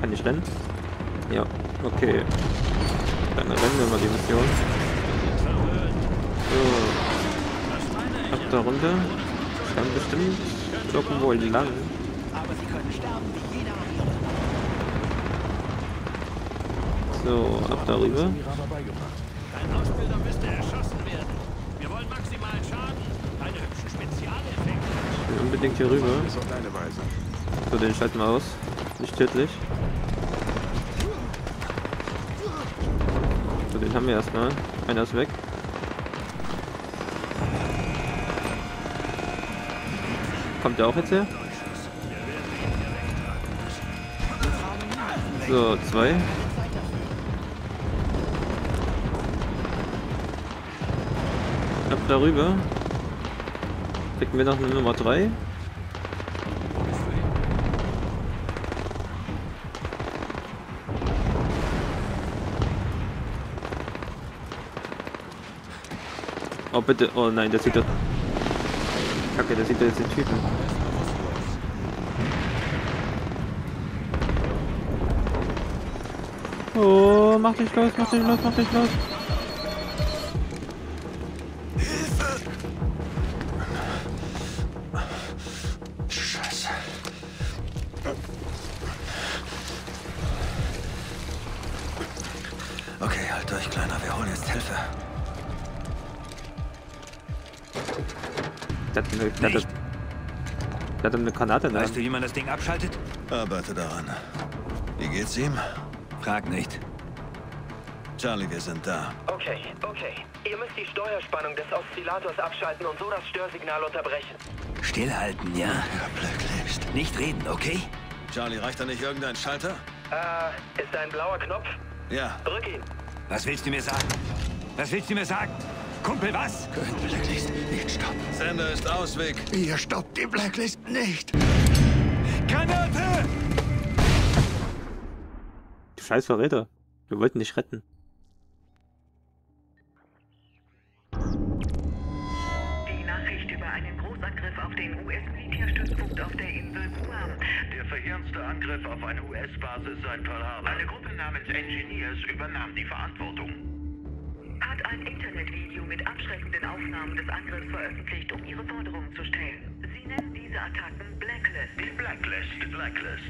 Kann ich rennen? Ja, okay. Dann rennen wir mal die Mission. So. Ab da runter. Dann bestimmt irgendwo lang. So, ab darüber. Ein Ausbilder müsste erschossen werden. Wir wollen maximalen Schaden. Keine hübschen Spezialeffekte. Ich will unbedingt hier rüber. So, den schalten wir aus. Nicht tödlich. So, den haben wir erstmal. Einer ist weg. Kommt der auch jetzt her? So, 2. Ab darüber. Kriegen wir noch eine Nummer 3. Oh bitte, oh nein, das sieht doch... Kacke, das sieht doch jetzt den Typen. Oh, mach dich los, mach dich los, mach dich los. Scheiße. Okay, halt durch, Kleiner. Wir holen jetzt Hilfe. Der hat eine Granate in der Weißt Hand. du, wie man das Ding abschaltet? Arbeite daran. Wie geht's ihm? Frag nicht. Charlie, wir sind da. Okay. Ihr müsst die Steuerspannung des Oszillators abschalten und so das Störsignal unterbrechen. Stillhalten, ja? Ja, Blacklist. Nicht reden, okay? Charlie, reicht da nicht irgendein Schalter? Ist da ein blauer Knopf? Ja. Drück ihn. Was willst du mir sagen? Was willst du mir sagen? Kumpel, was? Können Blacklist nicht stoppen. Sender ist Ausweg. Ihr stoppt die Blacklist nicht. Granate! Du scheiß Verräter. Wir wollten dich retten. Die Nachricht über einen Großangriff auf den US-Militärstützpunkt auf der Insel Guam. Der verheerendste Angriff auf eine US-Basis seit Pearl Harbor. Eine Gruppe namens Engineers übernahm die Verantwortung. Hat ein Internetvideo mit abschreckenden Aufnahmen des Angriffs veröffentlicht, um ihre Forderungen zu stellen. Sie nennen diese Attacken Blacklist. Die Blacklist.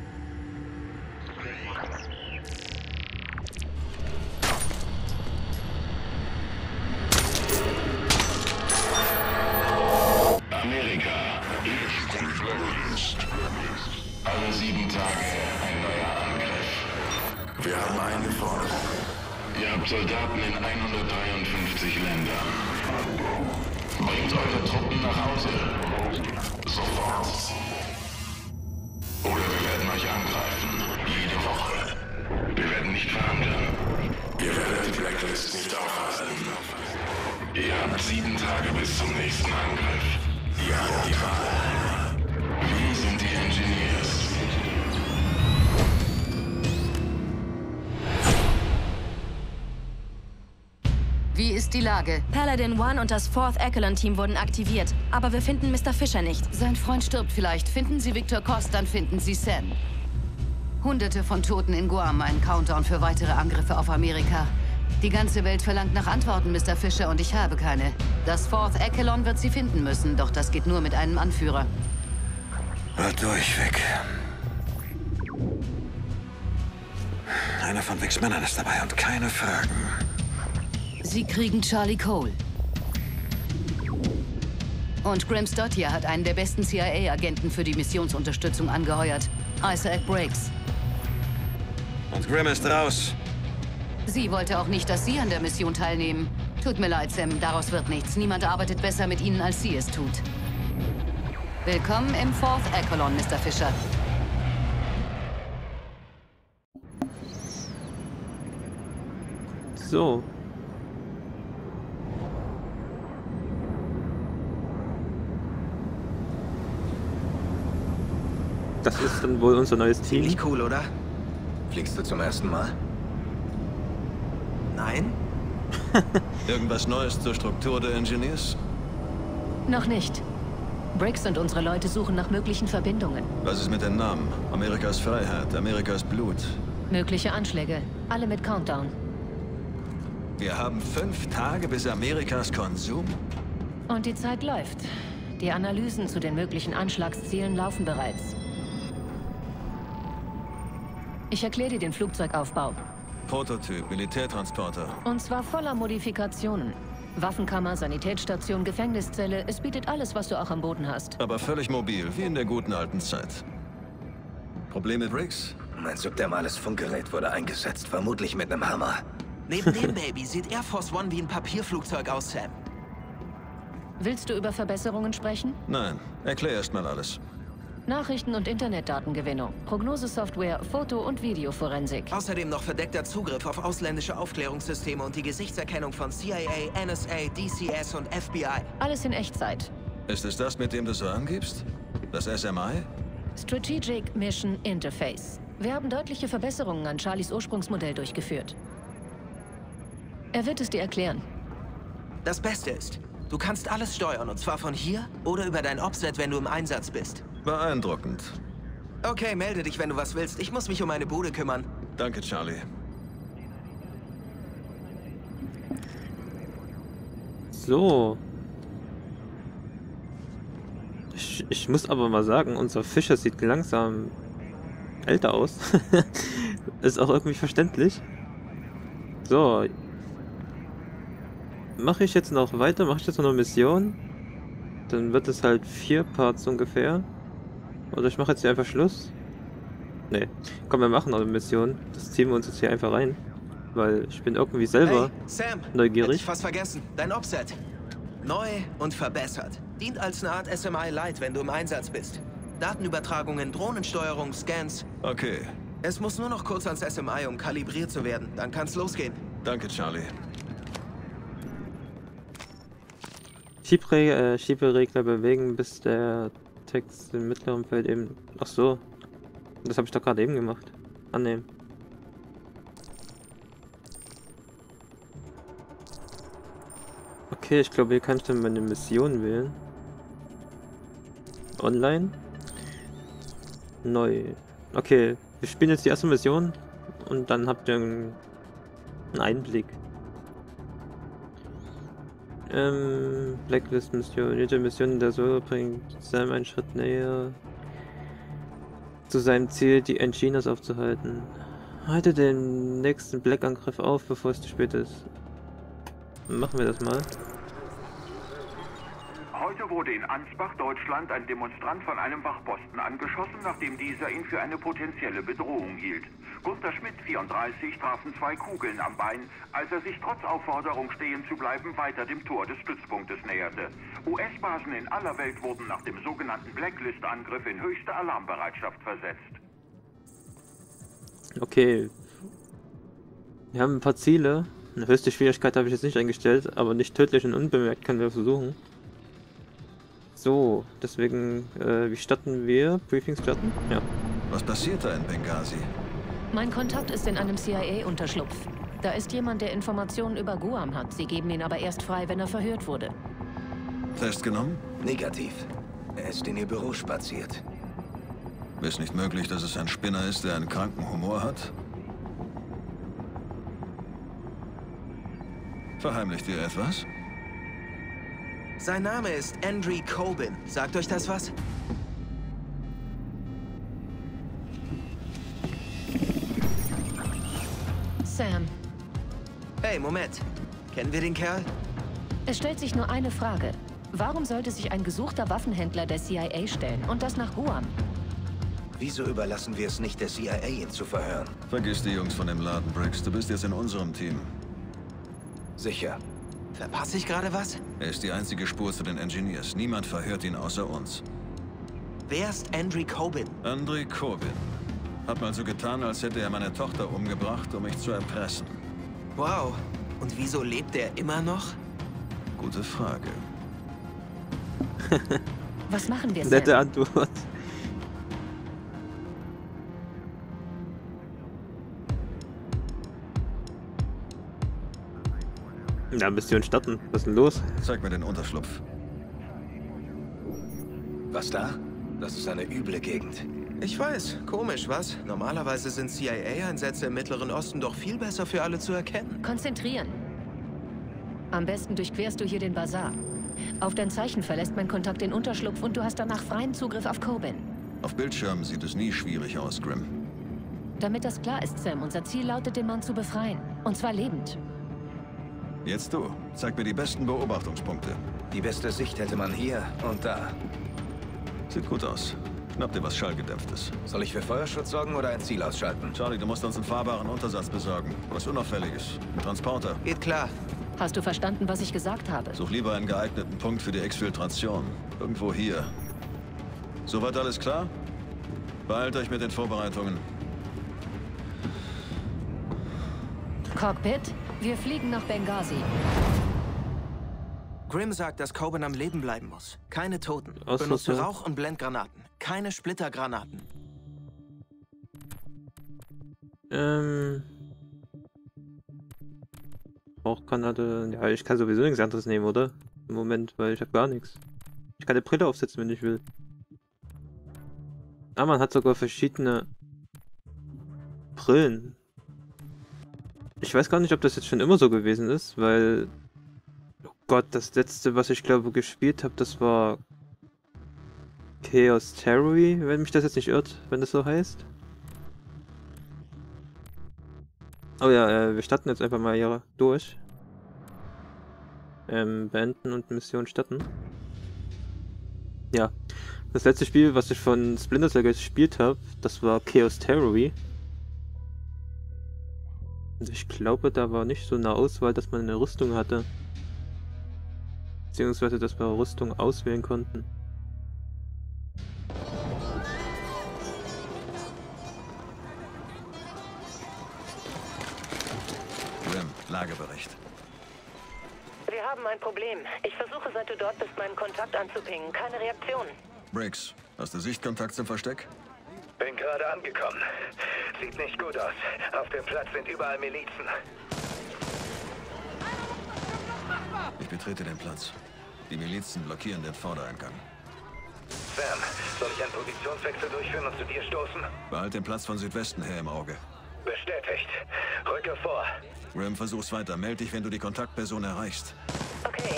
Amerika, ich bin Blacklist. Alle 7 Tage ein neuer Angriff. Wir haben eine Forderung. Ihr habt Soldaten in 153 Ländern. Bringt eure Truppen nach Hause. Sofort. Oder wir werden euch angreifen. Jede Woche. Wir werden nicht verhandeln. Ihr werdet die Blacklist nicht aufhalten. Ihr habt 7 Tage bis zum nächsten Angriff. Ihr habt die Wahl. Wir sind die Engineers. Wie ist die Lage? Paladin One und das 4th Echelon-Team wurden aktiviert, aber wir finden Mr. Fisher nicht. Sein Freund stirbt vielleicht. Finden Sie Victor Kost, dann finden Sie Sen. Hunderte von Toten in Guam, ein Countdown für weitere Angriffe auf Amerika. Die ganze Welt verlangt nach Antworten, Mr. Fisher, und ich habe keine. Das 4th Echelon wird sie finden müssen, doch das geht nur mit einem Anführer. Halt durch, Vic. Einer von Vics Männern ist dabei und keine Fragen. Sie kriegen Charlie Cole. Und Grim Stottier hat einen der besten CIA-Agenten für die Missionsunterstützung angeheuert. Isaac Briggs. Und Grim ist raus. Sie wollte auch nicht, dass Sie an der Mission teilnehmen. Tut mir leid, Sam, daraus wird nichts. Niemand arbeitet besser mit Ihnen, als Sie es tut. Willkommen im 4th Echelon, Mr. Fisher. So. Das ist dann wohl unser neues Team. Ziemlich cool, oder? Fliegst du zum ersten Mal? Nein? Irgendwas Neues zur Struktur der Engineers? Noch nicht. Briggs und unsere Leute suchen nach möglichen Verbindungen. Was ist mit den Namen? Amerikas Freiheit, Amerikas Blut. Mögliche Anschläge. Alle mit Countdown. Wir haben 5 Tage bis Amerikas Konsum? Und die Zeit läuft. Die Analysen zu den möglichen Anschlagszielen laufen bereits. Ich erkläre dir den Flugzeugaufbau. Prototyp, Militärtransporter. Und zwar voller Modifikationen. Waffenkammer, Sanitätsstation, Gefängniszelle. Es bietet alles, was du auch am Boden hast. Aber völlig mobil, wie in der guten alten Zeit. Problem mit Briggs? Mein subthermales Funkgerät wurde eingesetzt, vermutlich mit einem Hammer. Neben dem Baby sieht Air Force One wie ein Papierflugzeug aus, Sam. Willst du über Verbesserungen sprechen? Nein, erklär erst mal alles. Nachrichten- und Internetdatengewinnung, Prognosesoftware, Foto- und Videoforensik. Außerdem noch verdeckter Zugriff auf ausländische Aufklärungssysteme und die Gesichtserkennung von CIA, NSA, DCS und FBI. Alles in Echtzeit. Ist es das, mit dem du so angibst? Das SMI? Strategic Mission Interface. Wir haben deutliche Verbesserungen an Charlies Ursprungsmodell durchgeführt. Er wird es dir erklären. Das Beste ist, du kannst alles steuern, und zwar von hier oder über dein Opset, wenn du im Einsatz bist. Beeindruckend. Okay, melde dich, wenn du was willst. Ich muss mich um meine Bude kümmern. Danke, Charlie. So. Ich muss aber mal sagen, unser Fischer sieht langsam älter aus. Ist auch irgendwie verständlich. So. Mache ich jetzt noch weiter? Mache ich jetzt noch eine Mission? Dann wird es halt 4 Parts ungefähr. Oder ich mache jetzt hier einfach Schluss. Nee. Komm, wir machen noch eine Mission. Das ziehen wir uns jetzt hier einfach rein. Weil ich bin irgendwie selber hey, Sam, neugierig. Hätte ich fast vergessen. Dein Opset. Neu und verbessert. Dient als eine Art SMI Lite, wenn du im Einsatz bist. Datenübertragungen, Drohnensteuerung, Scans. Okay. Es muss nur noch kurz ans SMI, um kalibriert zu werden. Dann kann's losgehen. Danke, Charlie. Schieberegler bewegen, bis der Text im mittleren Feld eben... Ach so. Das habe ich doch gerade eben gemacht. Annehmen. Okay, ich glaube, hier kann ich dann meine Mission wählen. Online. Neu. Okay, wir spielen jetzt die erste Mission und dann habt ihr einen Einblick. Blacklist-Mission. Jede Mission der Solo bringt Sam einen Schritt näher zu seinem Ziel, die Engineers aufzuhalten. Halte den nächsten Black-Angriff auf, bevor es zu spät ist. Machen wir das mal. Heute wurde in Ansbach, Deutschland, ein Demonstrant von einem Wachposten angeschossen, nachdem dieser ihn für eine potenzielle Bedrohung hielt. Gunter Schmidt, 34, trafen 2 Kugeln am Bein, als er sich trotz Aufforderung stehen zu bleiben weiter dem Tor des Stützpunktes näherte. US-Basen in aller Welt wurden nach dem sogenannten Blacklist-Angriff in höchste Alarmbereitschaft versetzt. Okay. Wir haben ein paar Ziele. Eine höchste Schwierigkeit habe ich jetzt nicht eingestellt, aber nicht tödlich und unbemerkt können wir versuchen. So, deswegen, wie starten wir? Briefing starten? Ja. Was passiert da in Benghazi? Mein Kontakt ist in einem CIA-Unterschlupf. Da ist jemand, der Informationen über Guam hat. Sie geben ihn aber erst frei, wenn er verhört wurde. Festgenommen? Negativ. Er ist in ihr Büro spaziert. Ist nicht möglich, dass es ein Spinner ist, der einen kranken Humor hat? Verheimlicht ihr etwas? Sein Name ist Andrew Coben. Sagt euch das was? Sam. Hey, Moment. Kennen wir den Kerl? Es stellt sich nur eine Frage. Warum sollte sich ein gesuchter Waffenhändler der CIA stellen? Und das nach Guam? Wieso überlassen wir es nicht der CIA, ihn zu verhören? Vergiss die Jungs von dem Laden, Briggs. Du bist jetzt in unserem Team. Sicher. Verpasse ich gerade was? Er ist die einzige Spur zu den Engineers. Niemand verhört ihn außer uns. Wer ist Andrew Coben? Andrew Coben. Hat mal so getan, als hätte er meine Tochter umgebracht, um mich zu erpressen. Wow. Und wieso lebt er immer noch? Gute Frage. Was machen wir, Sam? Nette Antwort. Ja, Mission starten. Was ist denn los? Zeig mir den Unterschlupf. Was da? Das ist eine üble Gegend. Ich weiß, komisch, was? Normalerweise sind CIA-Einsätze im Mittleren Osten doch viel besser für alle zu erkennen. Konzentrieren. Am besten durchquerst du hier den Bazar. Auf dein Zeichen verlässt mein Kontakt den Unterschlupf und du hast danach freien Zugriff auf Coben. Auf Bildschirmen sieht es nie schwierig aus, Grim. Damit das klar ist, Sam, unser Ziel lautet, den Mann zu befreien. Und zwar lebend. Jetzt du. Zeig mir die besten Beobachtungspunkte. Die beste Sicht hätte man hier und da. Sieht gut aus. Schnapp dir was Schallgedämpftes. Soll ich für Feuerschutz sorgen oder ein Ziel ausschalten? Charlie, du musst uns einen fahrbaren Untersatz besorgen. Was Unauffälliges. Ein Transporter. Geht klar. Hast du verstanden, was ich gesagt habe? Such lieber einen geeigneten Punkt für die Exfiltration. Irgendwo hier. Soweit alles klar? Beeilt euch mit den Vorbereitungen. Cockpit, wir fliegen nach Benghazi. Grim sagt, dass Coben am Leben bleiben muss. Keine Toten. Ausrüstung. Benutze Rauch- und Blendgranaten. Keine Splittergranaten. Rauchgranate. Ja, ich kann sowieso nichts anderes nehmen, oder? Im Moment, weil ich habe gar nichts. Ich kann eine Brille aufsetzen, wenn ich will. Ah, man hat sogar verschiedene Brillen. Ich weiß gar nicht, ob das jetzt schon immer so gewesen ist, weil... Oh Gott, das letzte, was ich glaube gespielt habe, das war... Chaos Theory, wenn mich das jetzt nicht irrt, wenn das so heißt. Oh ja, wir starten jetzt einfach mal hier durch. Beenden und Mission starten. Ja. Das letzte Spiel, was ich von Splinter Cell gespielt habe, das war Chaos Theory. Und ich glaube, da war nicht so eine Auswahl, dass man eine Rüstung hatte. Beziehungsweise, dass wir Rüstung auswählen konnten. Grim, Lagebericht. Wir haben ein Problem. Ich versuche, seit du dort bist, meinen Kontakt anzupingen. Keine Reaktion. Briggs, hast du Sichtkontakt zum Versteck? Bin gerade angekommen. Sieht nicht gut aus. Auf dem Platz sind überall Milizen. Ich betrete den Platz. Die Milizen blockieren den Vordereingang. Sam, soll ich einen Positionswechsel durchführen und zu dir stoßen? Behalt den Platz von Südwesten her im Auge. Bestätigt. Rücke vor. Grim, versuch's weiter. Meld dich, wenn du die Kontaktperson erreichst. Okay.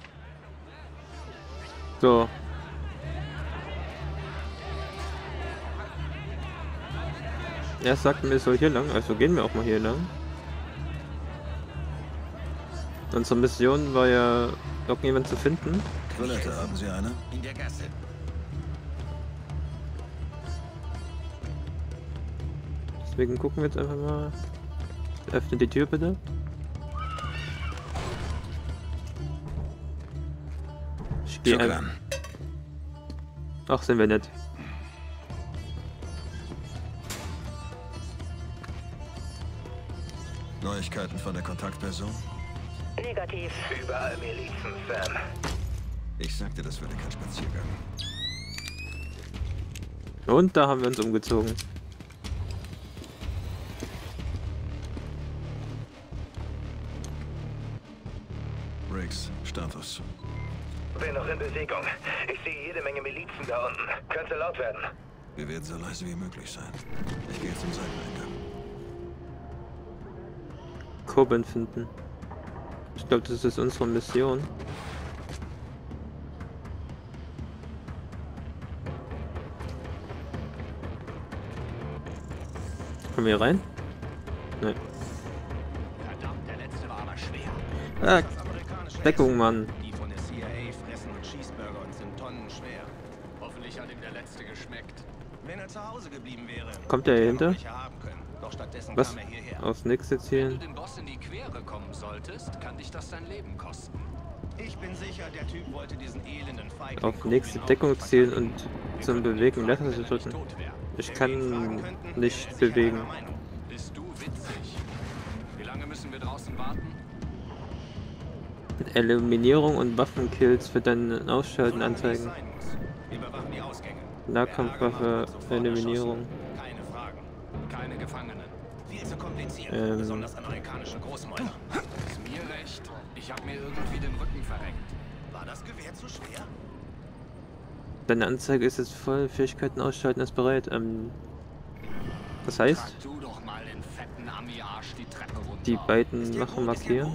So. Er sagt mir, es soll hier lang, also gehen wir auch mal hier lang. Unsere Mission war ja, irgendjemand zu finden. Toilette, haben Sie eine? In der Gasse. Deswegen gucken wir jetzt einfach mal. Öffne die Tür bitte. Ich gehe einfach. Ach, sind wir nett. Neuigkeiten von der Kontaktperson? Negativ. Überall Milizen, Sam. Ich sagte, das würde kein Spaziergang. Und da haben wir uns umgezogen. Briggs, Status. Bin noch in Bewegung. Ich sehe jede Menge Milizen da unten. Könnte laut werden. Wir werden so leise wie möglich sein. Ich gehe zum Seiteneingang. Coben finden. Ich glaube, das ist unsere Mission. Kommen wir hier rein? Nein. Verdammt, der letzte war aber schwer. Ah, Deckung, Mann. Die von der CIA fressen und Cheeseburger und sind tonnenschwer. Hoffentlich hat ihm der letzte geschmeckt. Wenn er zu Hause geblieben wäre. Kommt der hier hinter? Doch stattdessen Was? kam er hierher. Aufs nächste zielen. Wenn du dem Boss in die Quere kommen solltest, kann dich das dein Leben kosten. Ich bin sicher, der Typ wollte diesen elenden Feigling Auf nächste Deckung zielen und zum Bewegen Leertaste drücken. Ich kann nicht bewegen. Bist du witzig? Wie lange müssen wir draußen warten? Eliminierung und Waffenkills für dein Ausschalten anzeigen. Überwachen die Ausgänge. Nahkampfwaffe, Eliminierung. Keine Fragen. Keine Gefangenen. Viel zu kompliziert. Besonders amerikanische Großmäuler. Ist mir recht. Ich habe mir irgendwie den Rücken verrenkt. War das Gewehr zu schwer? Deine Anzeige ist jetzt voll. Fähigkeiten ausschalten ist bereit. Das heißt, die beiden Wachen markieren.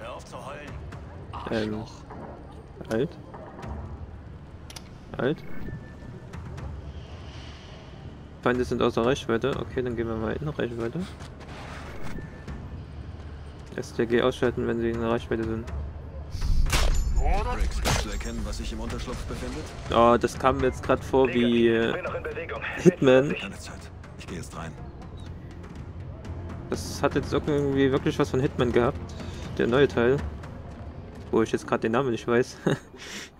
Alt. Feinde sind außer Reichweite. Okay, dann gehen wir mal in Reichweite. STG ausschalten, wenn sie in Reichweite sind. Briggs, kannst du erkennen, was sich im Unterschlupf befindet? Oh, das kam mir jetzt gerade vor wie Hitman. Keine Zeit. Ich gehe jetzt rein. Das hat jetzt irgendwie wirklich was von Hitman gehabt. Der neue Teil. Wo ich jetzt gerade den Namen nicht weiß.